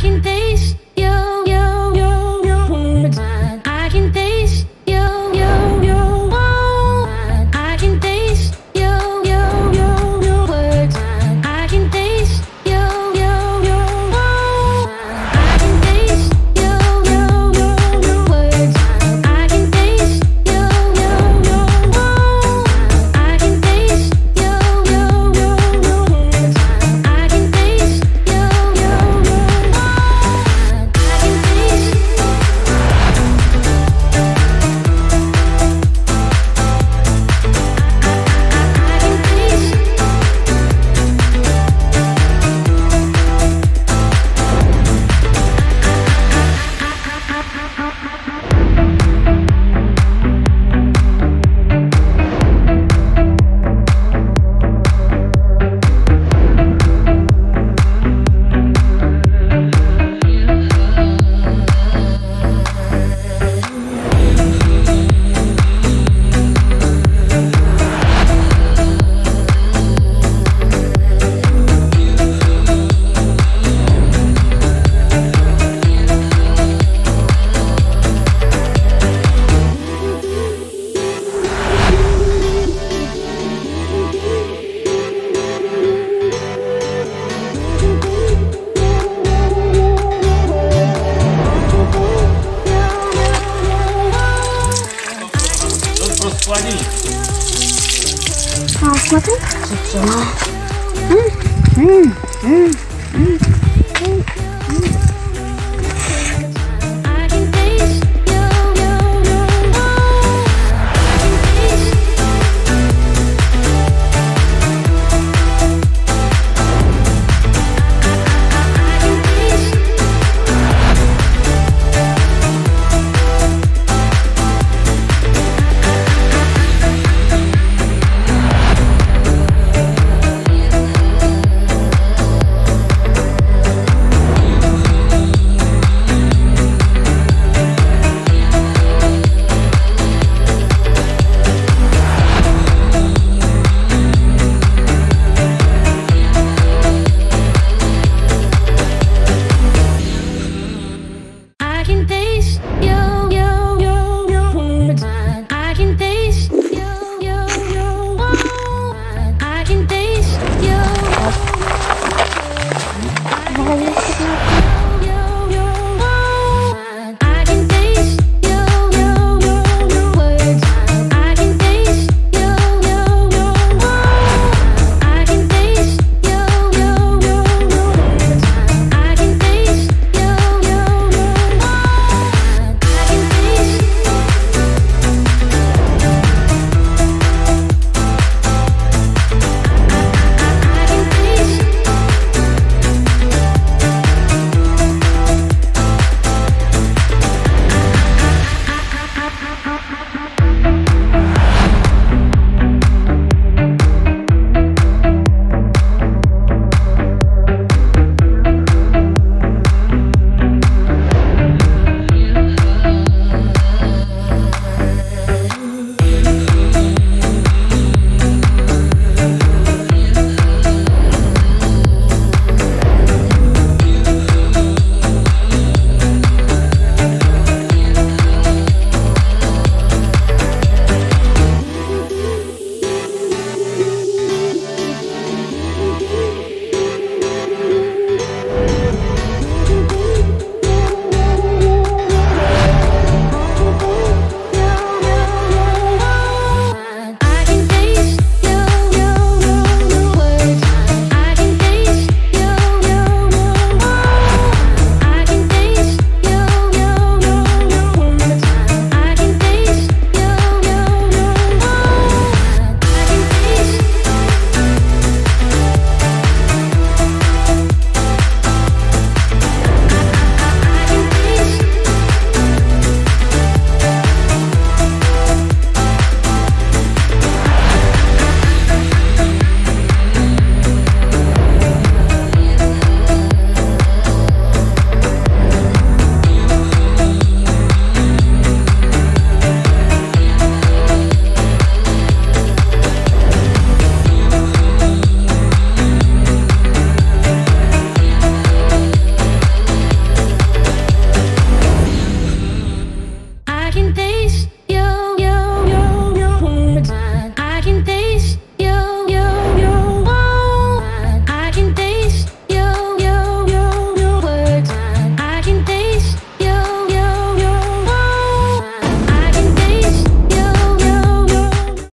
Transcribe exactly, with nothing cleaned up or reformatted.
can taste your, your, your, your words. I can taste your, your, your words. I can taste your, your, your, your words. I can taste your, your, your words. I can taste your, your, your, your words. I can taste your, your, your words. I can taste your, your, your, your words. I can taste your, your, your words. I can taste. Просто в холодильник. А, смотри. Собственно.